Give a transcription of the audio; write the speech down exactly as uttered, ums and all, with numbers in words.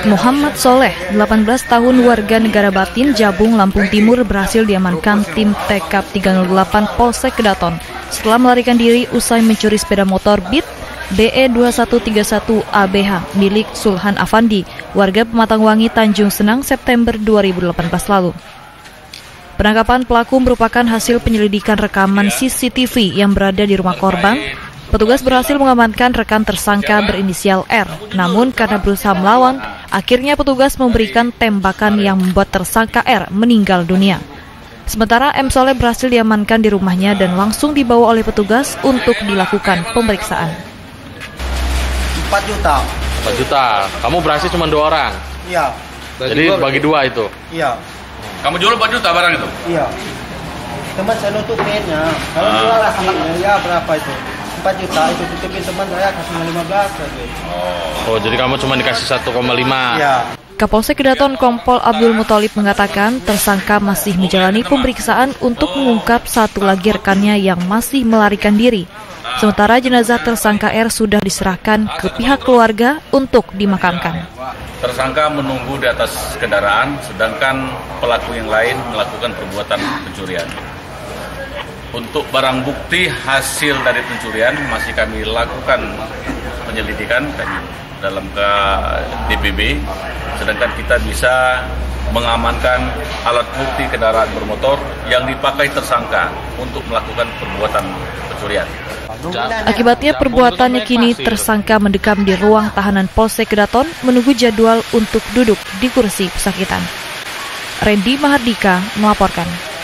Muhammad Soleh, delapan belas tahun warga negara Batin, Jabung, Lampung Timur berhasil diamankan tim T K P tiga nol delapan Polsek Kedaton setelah melarikan diri usai mencuri sepeda motor Beat B E dua satu tiga satu A B H milik Sulhan Afandi, warga Pematangwangi, Tanjung Senang, September dua ribu delapan belas lalu. Penangkapan pelaku merupakan hasil penyelidikan rekaman C C T V yang berada di rumah korban. Petugas berhasil mengamankan rekan tersangka berinisial R. Namun karena berusaha melawan, akhirnya petugas memberikan tembakan yang membuat tersangka R meninggal dunia. Sementara M. Soleh berhasil diamankan di rumahnya dan langsung dibawa oleh petugas untuk dilakukan pemeriksaan. empat juta. empat juta. Kamu berhasil cuma dua orang? Iya. Jadi bagi dua itu? Iya. Kamu jual empat juta barang itu? Iya. Teman saya nutupinnya. Kalau Ah. jual aslinya ya berapa itu? empat juta itu tutupin teman saya kasih lima belas aja. Oh, jadi kamu cuma dikasih satu koma lima? Iya. Kapolsek Kedaton Kompol Abdul Muthalib mengatakan tersangka masih menjalani pemeriksaan untuk mengungkap satu lagi rekannya yang masih melarikan diri. Sementara jenazah tersangka R sudah diserahkan ke pihak keluarga untuk dimakamkan. Tersangka menunggu di atas kendaraan, sedangkan pelaku yang lain melakukan perbuatan pencurian. Untuk barang bukti hasil dari pencurian masih kami lakukan penyelidikan kami dalam ke D P B, sedangkan kita bisa mengamankan alat bukti kendaraan bermotor yang dipakai tersangka untuk melakukan perbuatan pencurian. Akibatnya perbuatannya kini tersangka mendekam di ruang tahanan Polsek Kedaton menunggu jadwal untuk duduk di kursi pesakitan. Randy Mahardika melaporkan.